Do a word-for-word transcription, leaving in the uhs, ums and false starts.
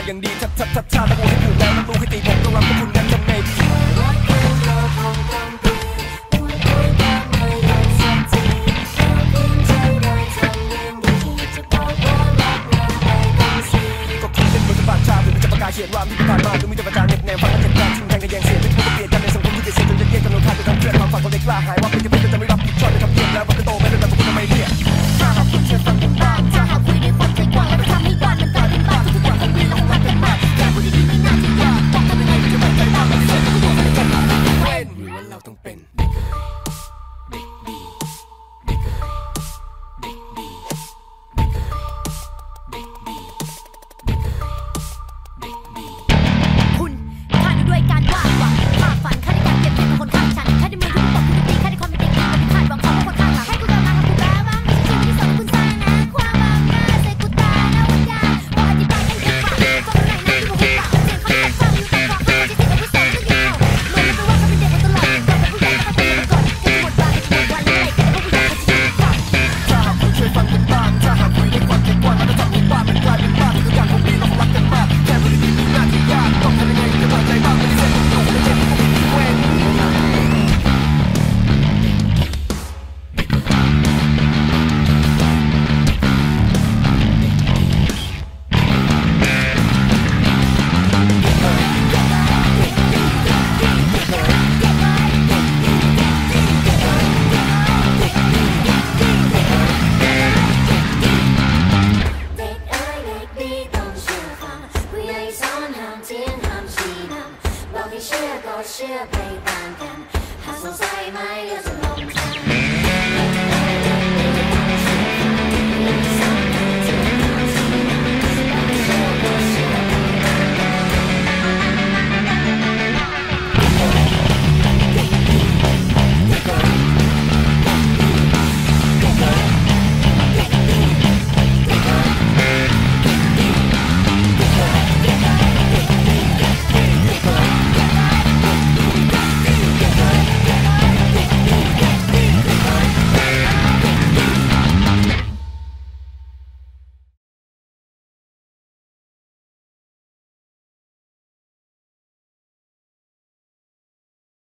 อย่างดีทัดทัดทัดทัดแล้วกูให้ถูกแล้วมันรู้ให้ตีผมต้องรับพวกคุณนั้นทำไงดีเขียนว่ามีผ่านมาหรือมีแต่ประจานเน็บแนวฟังแล้วเจ็บการทิ้งแทงกันแยงเสียงเป็นพวกเปลี่ยนกันในสังคมที่เปลี่ยนเสียจนจะเรียกกันโดนฆ่าจนทำเพื่อนความฝันคนเด็กกล้าหายว่าเป็นจะเป็นจะไม่รับผิดชอบจะทำเพียงแล้วมันจะโตไม่เป็นแบบพวกคุณทำไมเนี่ยถ้าหากคุณเชื่อฟังกันบ้างถ้าหากคุยด้วยความใจกว้างแล้วทำให้บ้านมันกลายเป็นบ้านทุกอย่างคงมีเราคงรักกันมากแค่พูดดีๆไม่น่าจะยากต้องทำยังไงถึงจะมั่นใจบ้างมันเสียทุกตัวในใจเราเป็นหรือว่าเราต้องเป็นเด็กเด็กดีเด็กเด็กดีเด็กเด็กดีเด็กเด็กดีคุณฆ่าด้วยการวาดหวังภาพฝันฆ่าด้วยการเก็บเงินคนข้างฉันฆ่าด้วยมือทุกตบทุกตีฆ่าด้วยความเป็นเด็กดีไม่คาดหวังของคนข้างหลังให้กูกำลังกูแบ้บ้างสิ่งที่สอนคุณสร้างนะความบางหน้าใส่กูตาแล้ววันยาพออธิบายกันเยอะปากฟังไหนนะที่บอกว่าเสียงเขาตกฟังอยู่ตกฟังเขาจะติดอาวุธสองจะยิงเขาลงไปว่าเขาเป็นเด็กมาตลอดแต่เป็นผู้ใหญ่ก็ต้องเป็นก่อนจะหมดบาทในวันแรกแต่ผู้ใหญ่เขาจะยิงก่อนถ้าหากคุณช่วยฟังกันบ้างถ้าหากคุยด้วยความใจกว้างแล้วทำให้บ้านมันกลายเป็นบ้านทุกอย่างคงมีเราคงรักกันมากแค่พูดดีๆมีหน้าที่ยากต้องทำยังไงถึงจะมั่นใจบ้างไม่ได้เส้นตรงไม่ใช่พวกคุณที่เว้นเชื่อก็เชื่อไปตามกันหากสงสัยไม่เลือกจะลงทัน